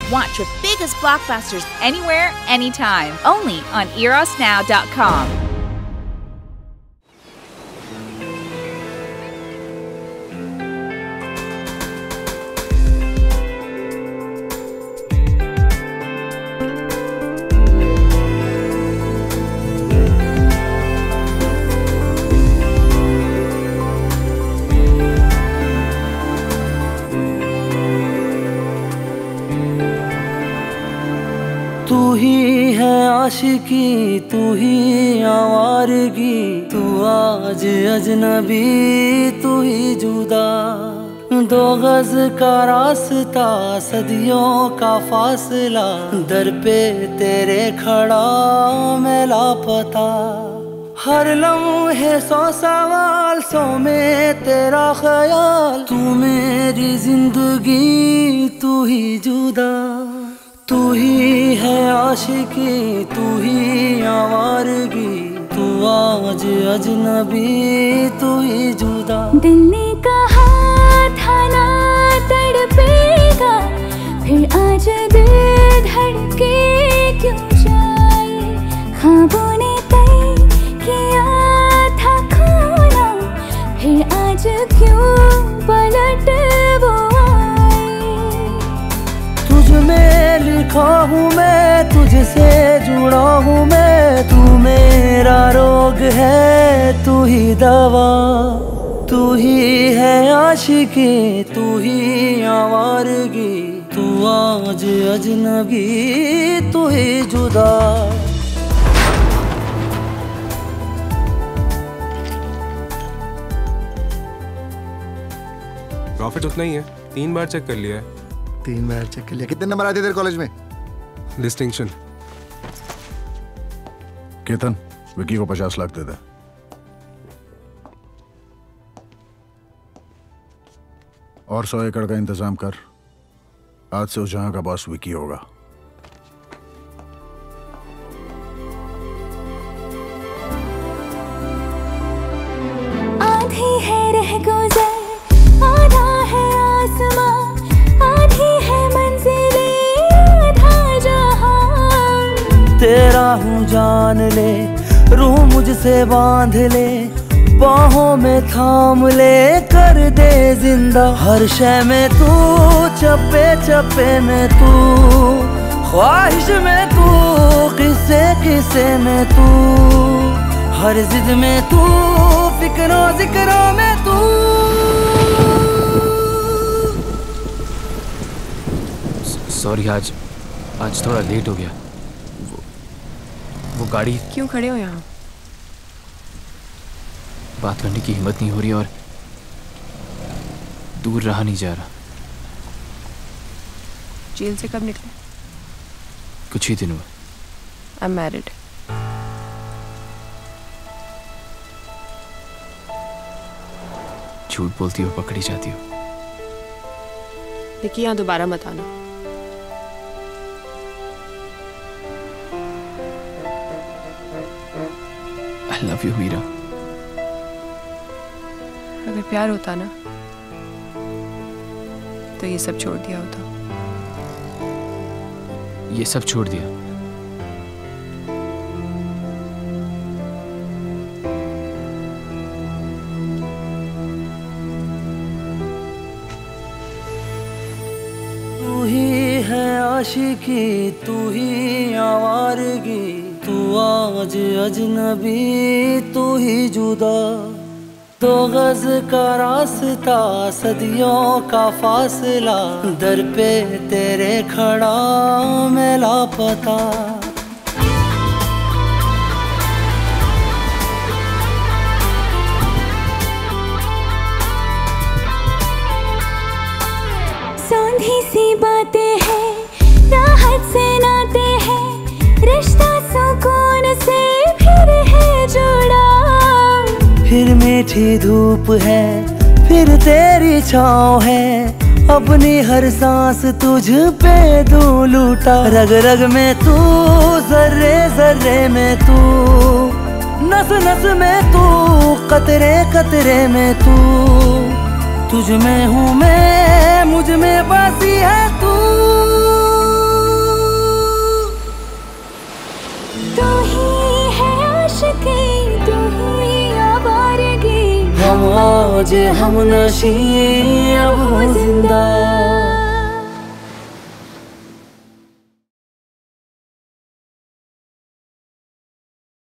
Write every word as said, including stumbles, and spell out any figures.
Watch your biggest blockbusters anywhere, anytime. Only on eros now dot com. तू ही है आशिकी, तू ही आवारगी, तू आज अजनबी, तू ही जुदा। दो गज का रास्ता, सदियों का फासला, दर पे तेरे खड़ा मैं लापता। हर लम्हे सौ सवाल, सौ में तेरा ख्याल, तू मेरी जिंदगी, तू ही जुदा। तू ही है आशिकी, तू ही आवारगी, तू आज अजनबी, तू ही जुदा। दिल ने कहा था ना तड़पेगा, फिर आज दिल धड़के क्यों जाए। ख्वाबों ने तय किया था खोना, फिर आज क्यों पलट वो आए। तुझ में लिखा हूँ मैं, तुझसे जुड़ा हूँ मैं, तू मेरा रोग है, तू ही दवा। तू ही है आशिकी, तू ही आवारगी, तू आज अजनबी, तू ही जुदा। प्रॉफिट उतना ही है, तीन बार चेक कर लिया है। तीन बार चेक कर लिया। कितने नंबर आते तेरे कॉलेज में? डिस्टिंक्शन। केतन, विकी को पचास लाख दे दे। और सौ एकड़ का इंतजाम कर। आज से उस जहां का बॉस विकी होगा। आधी है रह गुजर, आधा है आसमां, आधी है मंजिले, आधा जहां। तेरा हूँ जान ले, रूह मुझसे बांध ले, बाहों में थाम ले, कर दे जिंदा। हर शय में तू, चप्पे चप्पे में तू, ख्वाहिश में तू, किस्से किस्से में तू, हर जिद में तू, फिक्रों जिक्रों में तू। सॉरी, आज आज थोड़ा लेट हो गया। वो, वो गाड़ी। क्यों खड़े हो यहाँ? बात करने की हिम्मत नहीं हो रही और दूर रहा नहीं जा रहा। जेल से कब निकले? कुछ ही दिन हुए। I am married. झूठ बोलती हो, पकड़ी जाती हो। देखिए, यहाँ दोबारा मत आना। I love you Meera. अगर प्यार होता ना तो ये सब छोड़ दिया होता। ये सब छोड़ दिया? तू ही है आशिकी, तू ही आवारगी, तू आज अजनबी, तू ही जुदा। दो गज का रास्ता, सदियों का फासला, दर पे तेरे खड़ा मैं लापता। सौंधी सी बातें हैं, राहत से नाते हैं, रिश्ता सुकून से फिर है जुड़ा। फिर मीठी धूप है, फिर तेरी छाँव है, अपनी हर सांस तुझ पे दूं लूटा। रग रग में तू, जर्रे जर्रे में तू, नस नस में तू, कतरे कतरे में तू। तुझ में हूँ मैं, मुझ में बसी है तू। मौजे हम नशी अब हो जिंदा।